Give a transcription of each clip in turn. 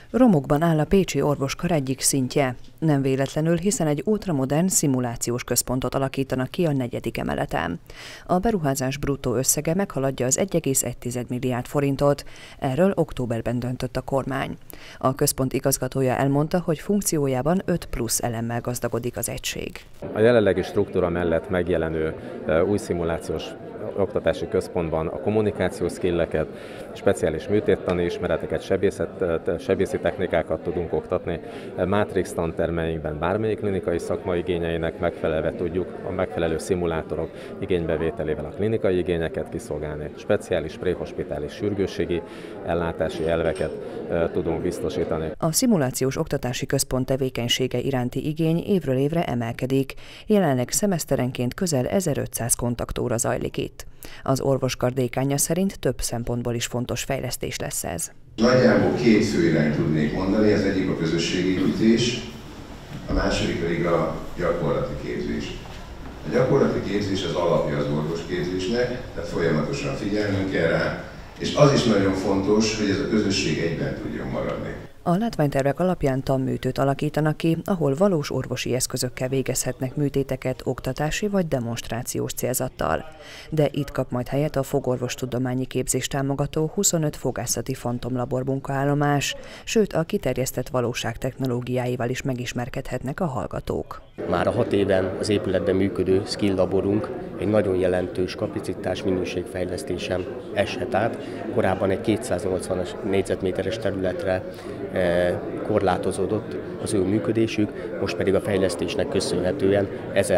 Romokban áll a pécsi orvoskar egyik szintje. Nem véletlenül, hiszen egy ultramodern szimulációs központot alakítanak ki a 4. emeleten. A beruházás bruttó összege meghaladja az 1,1 milliárd forintot, erről októberben döntött a kormány. A központ igazgatója elmondta, hogy funkciójában 5 plusz elemmel gazdagodik az egység. A jelenlegi struktúra mellett megjelenő új szimulációs oktatási központban a kommunikációs skilleket, speciális műtéttani ismereteket, sebészi technikákat tudunk oktatni. Matrix tantermeinkben bármelyik klinikai szakma igényeinek megfelelve tudjuk a megfelelő szimulátorok igénybevételével a klinikai igényeket kiszolgálni. Speciális préhospitális sürgősségi ellátási elveket tudunk biztosítani. A szimulációs oktatási központ tevékenysége iránti igény évről évre emelkedik. Jelenleg szemeszterenként közel 1500 kontaktóra zajlik itt. Az orvoskar dékánja szerint több szempontból is fontos fejlesztés lesz ez. Nagyjából 2 fő irányt tudnék mondani, az egyik a közösségépítés, a második pedig a gyakorlati képzés. A gyakorlati képzés az alapja az orvosképzésnek, tehát folyamatosan figyelnünk kell rá, és az is nagyon fontos, hogy ez a közösség egyben tudjon maradni. A látványtervek alapján tanműtőt alakítanak ki, ahol valós orvosi eszközökkel végezhetnek műtéteket oktatási vagy demonstrációs célzattal. De itt kap majd helyet a fogorvostudományi képzést támogató 25 fogászati fantomlabor munkaállomás, sőt a kiterjesztett valóság technológiáival is megismerkedhetnek a hallgatók. Már a 6 éven az épületben működő skill laborunk egy nagyon jelentős kapacitás minőségfejlesztésen eshet át. Korábban egy 280 négyzetméteres területre korlátozódott az ő működésük, most pedig a fejlesztésnek köszönhetően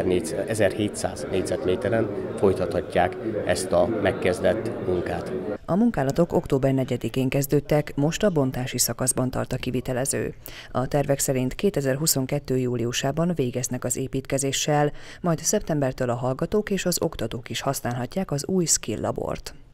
1700 négyzetméteren folytathatják ezt a megkezdett munkát. A munkálatok október 4-én kezdődtek, most a bontási szakaszban tart a kivitelező. A tervek szerint 2022. júliusában végeznek az építkezéssel, majd szeptembertől a hallgatók és az oktatók is használhatják az új skill labort.